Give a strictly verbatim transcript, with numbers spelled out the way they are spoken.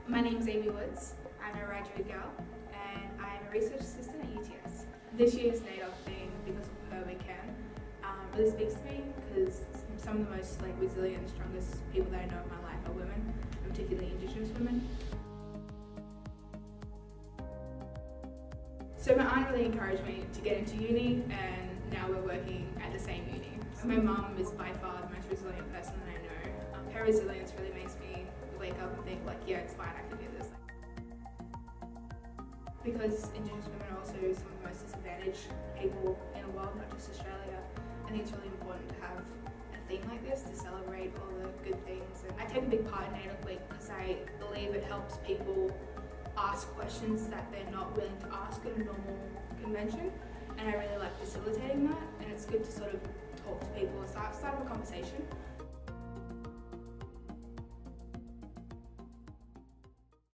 My name is Aimee Woods. I'm a Wiradjuri girl and I'm a research assistant at U T S. This year's NAIDOC theme, Because of Her We Can, um, really speaks to me because some of the most like resilient, strongest people that I know in my life are women, and particularly Indigenous women. So my aunt really encouraged me to get into uni, and now we're working at the same uni. My mum is by far the most resilient person that I know. Um, her resilience really makes me wake up and think like, yeah, it's fine, I can do this. Because Indigenous women are also some of the most disadvantaged people in the world, not just Australia, I think it's really important to have a theme like this to celebrate all the good things. And I take a big part in NAIDOC Week because I believe it helps people ask questions that they're not willing to ask in a normal convention, and I really like facilitating that, and it's good to sort of talk to people and start, start a conversation.